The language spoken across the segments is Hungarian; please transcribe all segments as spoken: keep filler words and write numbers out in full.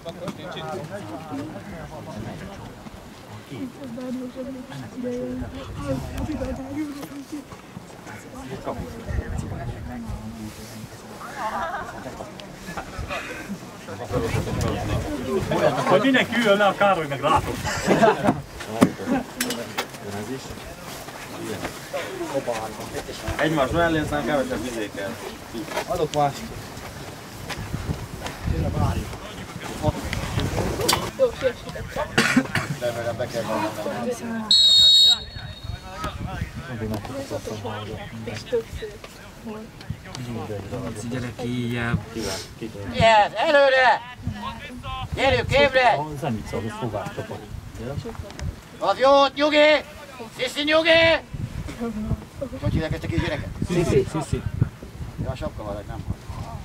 Akkor nincs itt. Hogy mindenki üljön le, a Károly meg látok. Egymás mellé, aztán kevesebb izé kell. Adok más. Jó, siessítettem. De meg be kell mennem. És többször. Gyerek éjjel. Ilyen, előre! Gyerünk, ébredj! A Zenica, az fogáscsapat. Az jót, nyugi! Sziszi, nyugi! Hogy hívják ezt a kis gyereket? Sziszi. Sziszi. Ja, a sapka valahogy nem hall.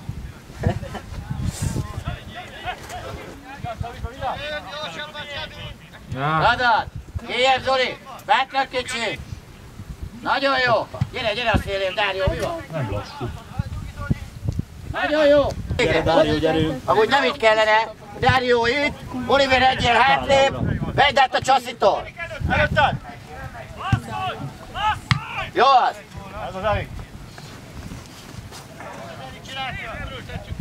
Adad! Kijebb, Zoli! Bátrak kicsi! Nagyon jó! Gyere, gyere a szélén, Dárió, mi van? Nem lassú. Nagyon jó! Gyere, Dárió, gyerünk! Amúgy nem így kellene. Dárió itt, Oliver egyel hátrébb, vedd át a csasszitól! Előtted! Jó az! Ez az elég!